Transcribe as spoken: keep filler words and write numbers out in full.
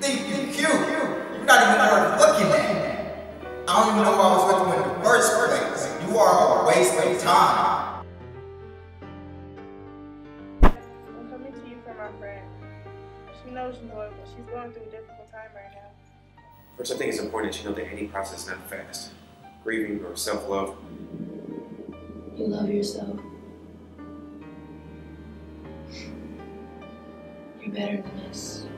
think you cute. You're not even worth looking at. I don't even know why I was with you in the first place. You are a waste of time. I'm coming to you for my friend. She knows you love me. She's going through a difficult time right now. First, I think it's important that you know that any process is not fast. Grieving or self-love. You love yourself. You're better than this.